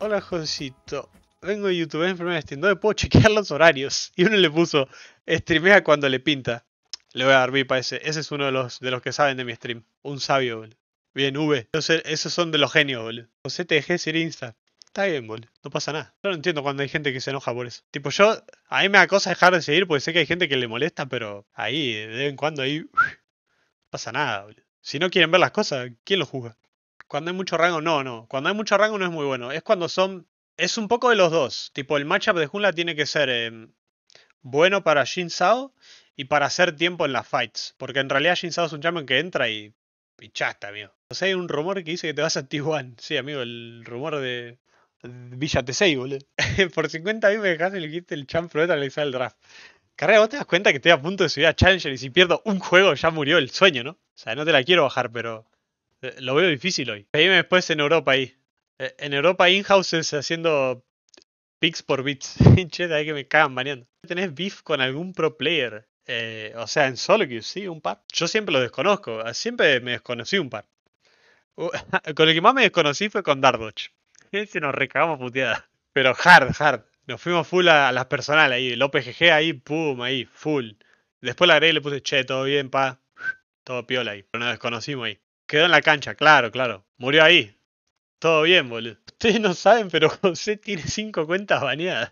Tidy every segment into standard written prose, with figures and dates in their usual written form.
Hola, Josito. Vengo de YouTube en primer stream. ¿Dónde puedo chequear los horarios? Y uno le puso, streamea cuando le pinta. Le voy a dar VIP a ese. Ese es uno de los que saben de mi stream. Un sabio, boludo. Bien, V. Entonces, esos son de los genios, boludo. José, te dejé seguir Insta. Está bien, boludo. No pasa nada. Yo no entiendo cuando hay gente que se enoja por eso. Tipo, a mí me da cosa dejar de seguir porque sé que hay gente que le molesta, pero ahí, de vez en cuando, ahí, no pasa nada, boludo. Si no quieren ver las cosas, ¿quién los juzga? Cuando hay mucho rango, no. Cuando hay mucho rango no es muy bueno. Es cuando son... Es un poco de los dos. Tipo, el matchup de jungla tiene que ser bueno para Jin Sao y para hacer tiempo en las fights. Porque en realidad Jin Sao es un champion que entra y pichaste, amigo. O sea, hay un rumor que dice que te vas a T1. Sí, amigo, el rumor de Villa T6, boludo. Por 50 mil me dejaste y le quité el champ pro analizar el draft. Carrera, vos te das cuenta que estoy a punto de subir a Challenger y si pierdo un juego ya murió el sueño, ¿no? O sea, no te la quiero bajar, pero... Lo veo difícil hoy. Pedime después en Europa ahí. En Europa in-houses haciendo picks por bits. Che, de ahí que me cagan baneando. ¿Tenés beef con algún pro player? O sea, en solo queue, sí, un par. Yo siempre lo desconozco. Siempre me desconocí un par. Con el que más me desconocí fue con Dardoch. Ese nos recagamos puteada. Pero hard. Nos fuimos full a las personales ahí. El OPGG ahí, pum, ahí, full. Después le agregué y le puse, che, todo bien, pa. Todo piola ahí. Pero nos desconocimos ahí. Quedó en la cancha, claro. Murió ahí. Todo bien, boludo. Ustedes no saben, pero José tiene 5 cuentas baneadas.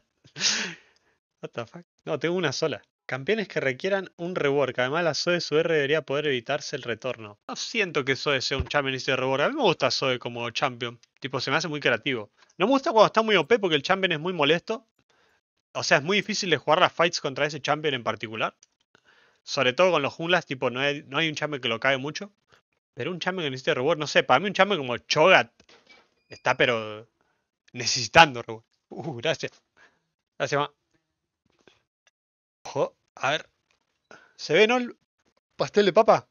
What the fuck? No, tengo una sola. Campeones que requieran un rework. Además, la Zoe su R debería poder evitarse el retorno. No siento que Zoe sea un champion de rework. A mí me gusta Zoe como champion. Tipo, se me hace muy creativo. No me gusta cuando está muy OP porque el champion es muy molesto. O sea, es muy difícil de jugar las fights contra ese champion en particular. Sobre todo con los junglas, tipo, no hay un champion que lo cague mucho. Pero un champion que necesite reward, no sé, para mí un champion como Cho'Gath está pero necesitando reward. Gracias. Gracias, ma. Ojo, a ver. ¿Se ve, no? El pastel de papa.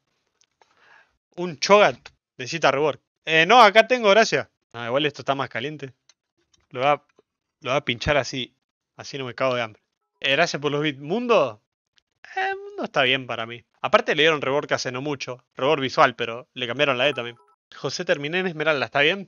Un Cho'Gath necesita reward. No, acá tengo, gracias. Ah, igual esto está más caliente. Lo voy a pinchar así. Así no me cago de hambre. Gracias por los bits. Mundo. Mundo está bien para mí. Aparte le dieron rework hace no mucho. Rework visual, pero le cambiaron la E también. José, terminé en Esmeralda, ¿está bien?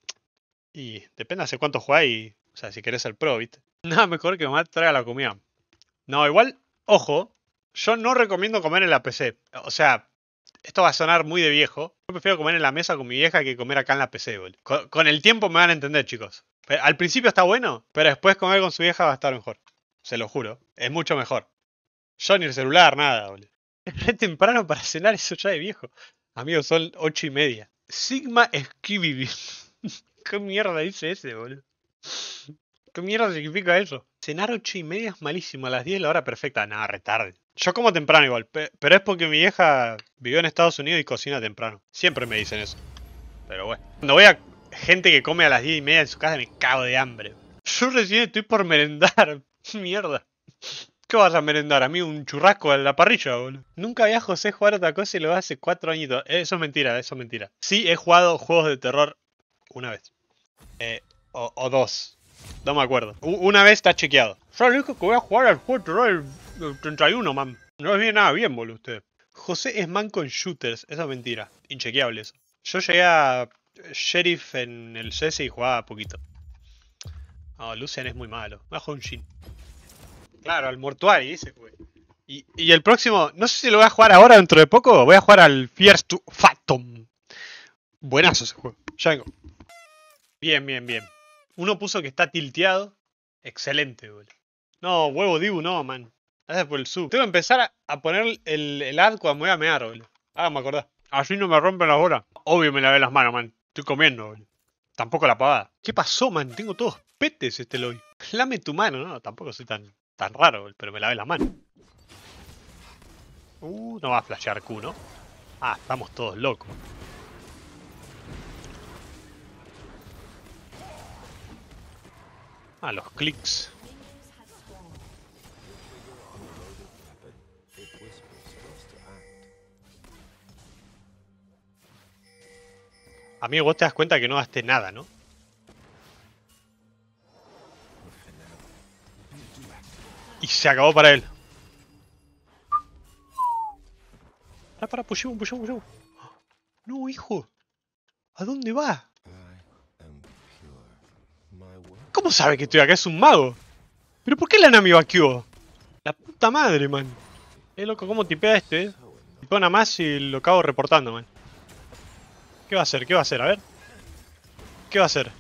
Y depende hace cuánto jugáis. O sea, si querés ser pro, ¿viste? Nada mejor que mamá te traiga la comida. No, igual, ojo. Yo no recomiendo comer en la PC. O sea, esto va a sonar muy de viejo. Yo prefiero comer en la mesa con mi vieja que comer acá en la PC, boludo. Con el tiempo me van a entender, chicos. Al principio está bueno, pero después comer con su vieja va a estar mejor. Se lo juro. Es mucho mejor. Yo ni el celular, nada, boludo. Es re temprano para cenar, eso ya de viejo. Amigos, son 8:30. Sigma Skibidi. ¿Qué mierda dice ese, boludo? ¿Qué mierda significa eso? Cenar 8:30 es malísimo, a las 10 es la hora perfecta. Nada, retarde. Yo como temprano igual, pero es porque mi vieja vivió en Estados Unidos y cocina temprano. Siempre me dicen eso. Pero bueno. Cuando voy a gente que come a las 10:30 en su casa me cago de hambre. Yo recién estoy por merendar. Mierda. ¿Qué vas a merendar? A mí un churrasco a la parrilla, boludo. Nunca vi a José jugar otra cosa y lo hace 4 añitos. Eso es mentira, eso es mentira. Sí, he jugado juegos de terror una vez. O dos. No me acuerdo. Una vez está chequeado. Yo le dije que voy a jugar al juego de terror el 31, man. No es bien nada bien, boludo, usted. José es man con shooters. Eso es mentira. Inchequeable eso. Yo llegué a Sheriff en el CS y jugaba poquito. No, Lucian es muy malo. Bajo un Shin. Claro, al mortuario, ese jugué. Y el próximo, no sé si lo voy a jugar ahora dentro de poco. Voy a jugar al Fears to Phantom. Buenazo ese juego. Ya vengo. Bien. Uno puso que está tilteado. Excelente, boludo. No, huevo Dibu, no, man. Gracias por el sub. Tengo que empezar a poner el ad cuando me voy a mear, boludo. Ah, me acordás. Así no me rompen las bolas. Obvio me lavé las manos, man. Estoy comiendo, boludo. Tampoco la pavada. ¿Qué pasó, man? Tengo todos petes este lobby. Lame tu mano, no. Tampoco soy tan raro, boludo, pero me lavé las manos. No va a flashear Q, ¿no? Ah, estamos todos locos. Ah, los clics. Amigo, vos te das cuenta que no gasté nada, ¿no? Y se acabó para él. Para, pushemos. No, hijo. ¿A dónde va? ¿Cómo sabe que estoy acá? Es un mago. ¿Pero por qué la Nami vaqueó? La puta madre, man. Loco, ¿cómo tipea este? Tipea una más y lo acabo reportando, man. ¿Qué va a hacer? ¿Qué va a hacer? A ver. ¿Qué va a hacer?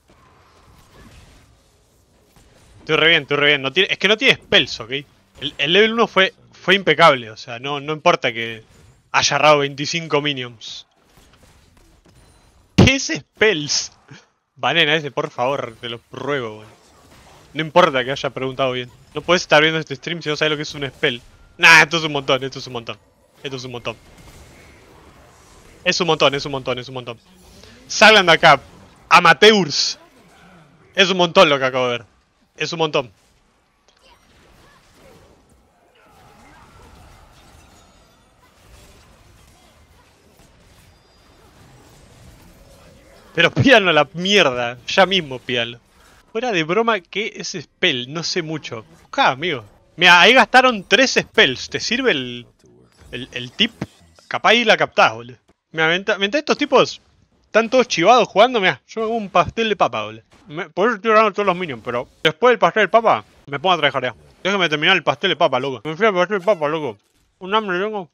Estoy re bien, estoy re bien. No tiene, es que no tiene spells, ¿ok? El level 1 fue impecable. O sea, no importa que haya agarrado 25 minions. ¿Qué es spells? Banena ese, por favor, te lo ruego, man. No importa que haya preguntado bien. No puedes estar viendo este stream si no sabes lo que es un spell. Nah, esto es un montón, esto es un montón. Esto es un montón. Es un montón, es un montón, es un montón. Salgan de acá, amateurs. Es un montón lo que acabo de ver. Es un montón. Pero pídanlo a la mierda. Ya mismo pídanlo. Fuera de broma, ¿qué es spell? No sé mucho. Buscá, amigo. Mira, ahí gastaron 3 spells. ¿Te sirve el tip? Capaz ahí la captás, boludo. Mira, mientras estos tipos están todos chivados jugando, mira, yo hago un pastel de papa, boludo. Por eso estoy ganando todos los minions, pero después del pastel de papa, me pongo a trabajar ya. Déjame terminar el pastel de papa, loco. Me fui al pastel de papa, loco. Un hambre tengo.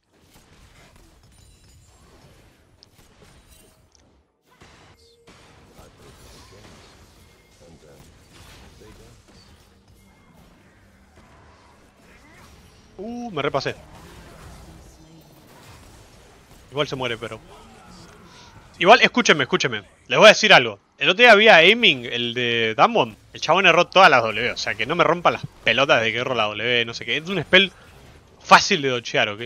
Me repasé. Igual se muere, pero... Igual, escúchenme, escúchenme. Les voy a decir algo. El otro día había aiming, el de Damwon. El chabón erró todas las W. O sea, que no me rompan las pelotas de que erro la W, no sé qué. Es un spell fácil de dochear, ¿ok?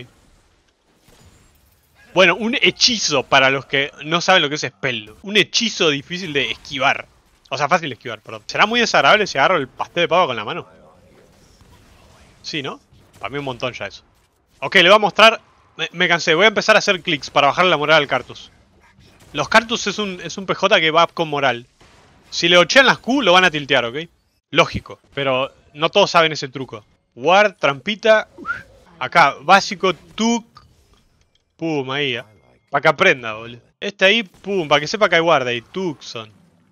Bueno, un hechizo para los que no saben lo que es spell. Un hechizo difícil de esquivar. O sea, fácil de esquivar, perdón. ¿Será muy desagradable si agarro el pastel de papa con la mano? Sí, ¿no? Para mí un montón ya eso. Ok, le voy a mostrar... Me cansé, voy a empezar a hacer clics para bajarle la moral al Cartus. Los Cartus es un PJ que va con moral. Si le ochean las Q, lo van a tiltear, ¿ok? Lógico, pero no todos saben ese truco. Ward, trampita... Acá, básico, tuk... Pum, ahí, para que aprenda, boludo. Este ahí, pum, para que sepa que hay guarda ahí. Tucson.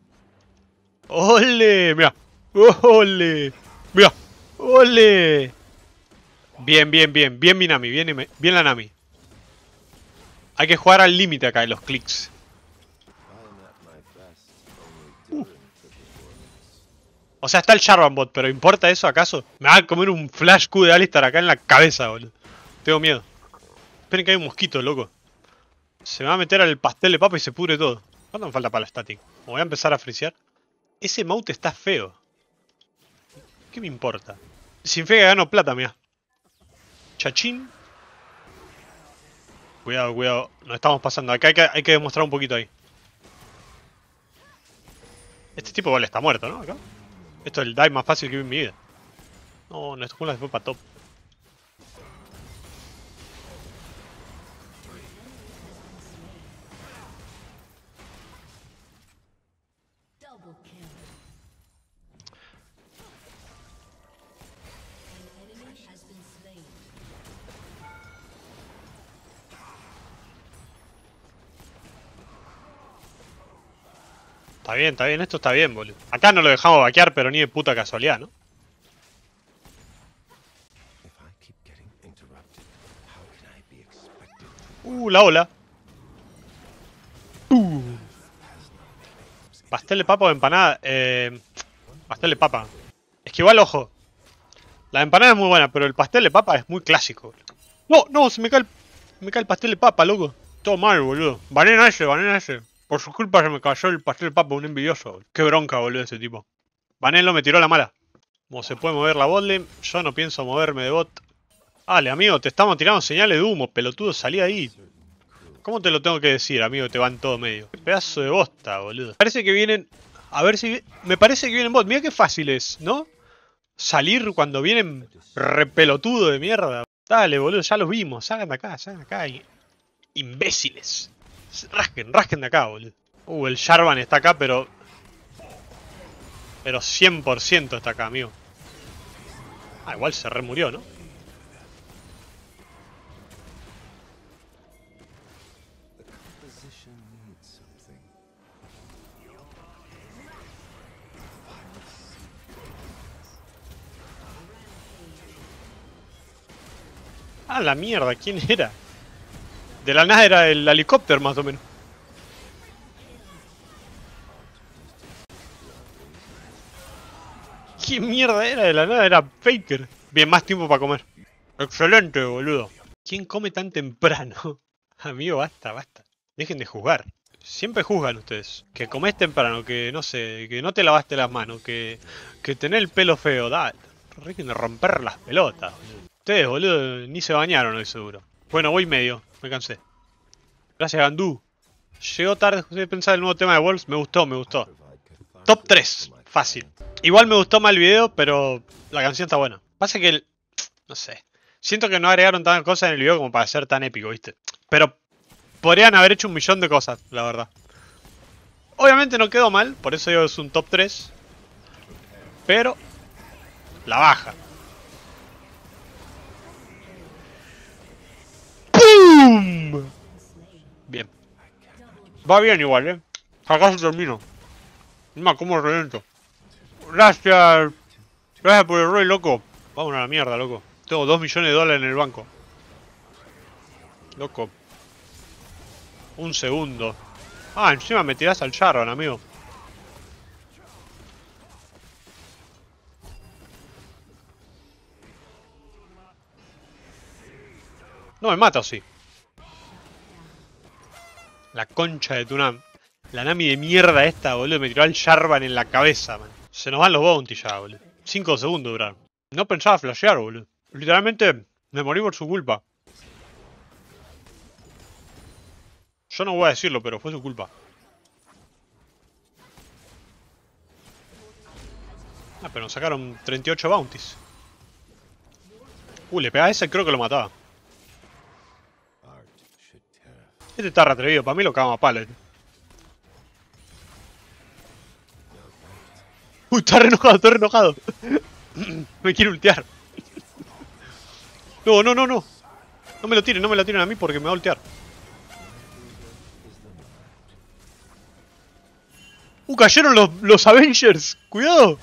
¡Ole! Mira. ¡Ole! Mira. ¡Ole! Bien, bien, bien. Bien mi Nami. Bien, bien la Nami. Hay que jugar al límite acá en los clics. O sea, está el Jarvan bot, pero ¿importa eso acaso? Me va a comer un flash Q de Alistar acá en la cabeza, boludo. Tengo miedo. Esperen que hay un mosquito, loco. Se me va a meter al pastel de papa y se pudre todo. ¿Cuánto me falta para la static? Me voy a empezar a frisear. Ese mouse está feo. ¿Qué me importa? Sin fe que gano plata, mira. Chachín. Cuidado, cuidado. Nos estamos pasando. Acá hay que demostrar un poquito ahí. Este tipo igual está muerto, ¿no? Acá. Esto es el dive más fácil que vi en mi vida. No, nuestro jungla se fue para top. Está bien, esto está bien, boludo. Acá no lo dejamos vaquear, pero ni de puta casualidad, ¿no? La ola. Pastel de papa o empanada. Pastel de papa. Es que igual, ojo. La empanada es muy buena, pero el pastel de papa es muy clásico. No, no, me cae el pastel de papa, loco. Todo mal, boludo. Banena ese, banena ese. Por su culpa se me cayó el pastel de papa, un envidioso. Boludo. Qué bronca, boludo, ese tipo. Banelo me tiró la mala. Como se puede mover la botlane, yo no pienso moverme de bot. Dale, amigo, te estamos tirando señales de humo, pelotudo, salí ahí. ¿Cómo te lo tengo que decir, amigo? Te van todo medio. Qué pedazo de bosta, boludo. Parece que vienen... A ver si... Me parece que vienen bot. Mira qué fácil es, ¿no? Salir cuando vienen repelotudo de mierda. Dale, boludo, ya los vimos. Salgan de acá, imbéciles. Rasquen, rasquen de acá, boludo. El Jarvan está acá, pero 100% está acá, amigo. Igual se remurió, ¿no? Ah, la mierda, ¿quién era? De la nada era el helicóptero, más o menos. ¿Qué mierda era? De la nada era Faker. Bien, más tiempo para comer. Excelente, boludo. ¿Quién come tan temprano? Amigo, basta, basta. Dejen de juzgar. Siempre juzgan ustedes. Que comés temprano, que no sé, que no te lavaste las manos, que tenés el pelo feo. Dale, dejen de romper las pelotas, boludo. Ustedes, boludo, ni se bañaron hoy seguro. Bueno, voy medio, me cansé. Gracias, Gandú. Llegó tarde, José, pensar el nuevo tema de Wolves. Me gustó, me gustó. Top 3, fácil. Igual me gustó más el video, pero la canción está buena. Pasa que, no sé. Siento que no agregaron tantas cosas en el video como para ser tan épico, ¿viste? Pero podrían haber hecho un millón de cosas, la verdad. Obviamente no quedó mal, por eso digo que es un top 3. Pero la baja. ¡Pum! Bien. Va bien igual, Acá se termino. Encima como reviento. Gracias. Gracias por el rey, loco. Vamos a la mierda, loco. Tengo 2 millones de dólares en el banco. Loco. Un segundo. Ah, encima me tirás al Jarvan, amigo. No me mata, ¿o sí? La concha de tu Nam. La Nami de mierda esta, boludo. Me tiró al Jarvan en la cabeza, man. Se nos van los bounty ya, boludo. 5 segundos duraron. No pensaba flashear, boludo. Literalmente me morí por su culpa. Yo no voy a decirlo, pero fue su culpa. Ah, pero nos sacaron 38 bounties. Le pegaba a ese, creo que lo mataba. Este está re atrevido, para mí lo cagamos a palo. Uy, está re enojado, está re enojado. Me quiere ultear. No, no, no, no. No me lo tiren, no me lo tiren a mí porque me va a ultear. Cayeron los Avengers. Cuidado.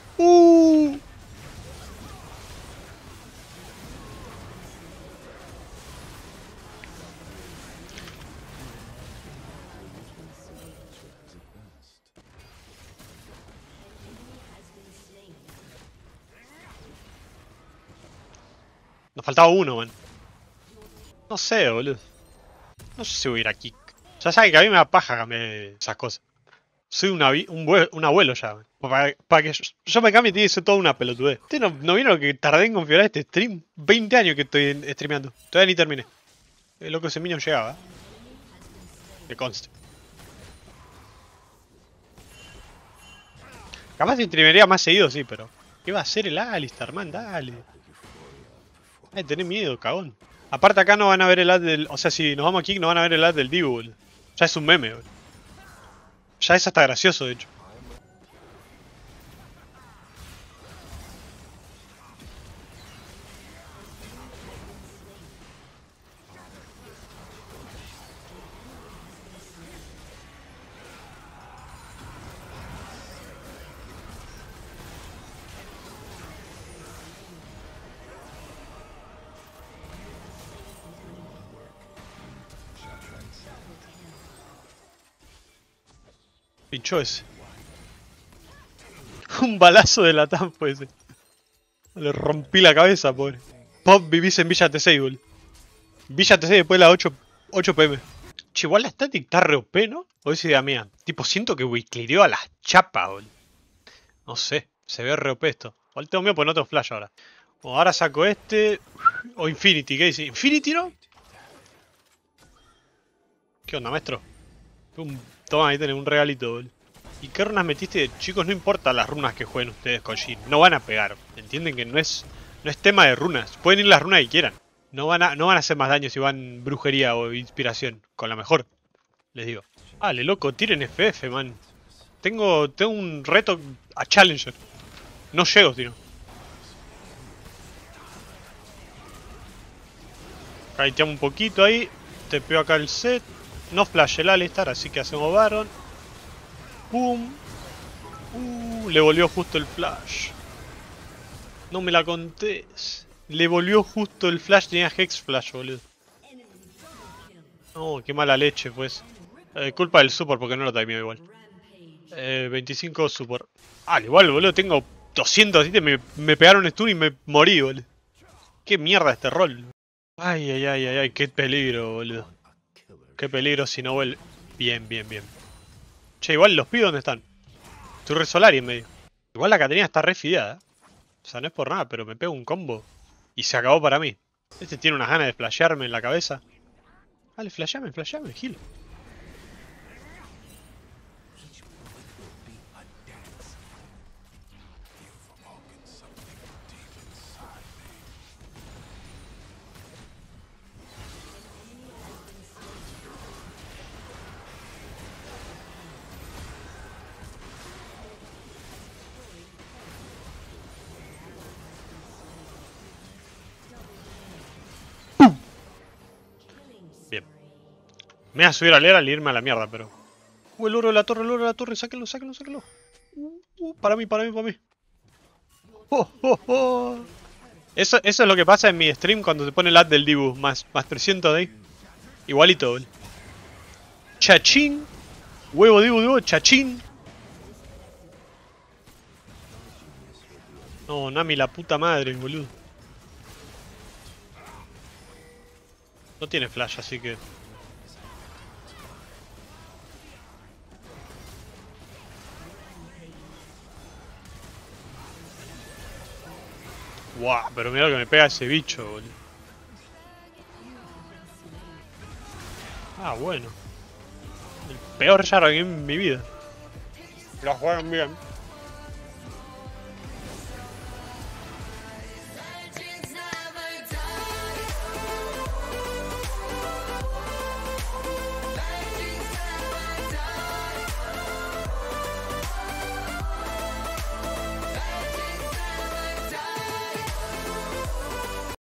Nos faltaba uno, man. No sé, boludo. No sé si voy a ir aquí. Ya saben que a mí me da paja cambiar esas cosas. Soy un abuelo ya, man. Para que yo me cambie tiene que ser toda una pelotudez. ¿Usted no vieron que tardé en configurar este stream? 20 años que estoy streameando. Todavía ni terminé. El loco ese minion llegaba. Que conste. Capaz se streamearía más seguido, sí, pero... ¿Qué va a hacer el Alistar, man? Dale. Tenés miedo, cagón. Aparte acá no van a ver el ad del... O sea, si nos vamos aquí no van a ver el ad del Divo, boludo. Ya es un meme, boludo. Ya es hasta gracioso, de hecho. Pinchó ese. Un balazo de la fue ese. Le rompí la cabeza, pobre. Pop, vivís en Villa T6, boludo. Villa T6 después de las 8 pm. Che, igual la static está re OP, ¿no? O es idea mía. Tipo, siento que wiclereó a las chapas, boludo. No sé, se ve re OP esto. Igual tengo miedo por no tengo flash ahora. Bueno, ahora saco este. O Infinity, ¿qué dice? ¿Infinity no? ¿Qué onda, maestro? Toma, ahí tenés un regalito, boludo. ¿Y qué runas metiste? Chicos, no importa las runas que jueguen ustedes con Jhin. No van a pegar. Entienden que no es tema de runas. Pueden ir las runas que quieran. No van a hacer más daño si van brujería o inspiración. Con la mejor. Les digo. Dale, loco, tiren FF, man. Tengo un reto a Challenger. No llego, tío. Caiteamos un poquito ahí. Te pego acá el set. No flash el Alistar, así que hacemos Baron. ¡Pum! Le volvió justo el flash. No me la contés. Le volvió justo el flash, tenía Hex Flash, boludo. No, qué mala leche, pues. Culpa del support porque no lo timeó igual. 25 support. Al igual, boludo, tengo 207, me pegaron stun y me morí, boludo. Qué mierda este rol. Ay, ay, ay, ay, ay, qué peligro, boludo. Qué peligro si no vuelve. Bien, bien, bien. Che, igual los pibes, ¿dónde están? Estoy re Solari en medio. Igual la Catarina está re fideada. O sea, no es por nada, pero me pego un combo. Y se acabó para mí. Este tiene unas ganas de flashearme en la cabeza. Dale, flasheame, flasheame, Gil. Bien. Me voy a subir a leer al irme a la mierda, pero... el oro de la torre, el oro de la torre, sáquenlo, sáquenlo, sáquenlo. Para mí, para mí, para mí. Oh, oh, oh. Eso es lo que pasa en mi stream cuando se pone el ad del Dibu. Más 300 de ahí. Igualito, boludo. Chachín. Huevo, Dibu, chachín. No, Nami, la puta madre, boludo. No tiene flash, así que... Guau, pero mira lo que me pega ese bicho, boludo. Ah, bueno. El peor Jarvan en mi vida. Lo jugaron bien.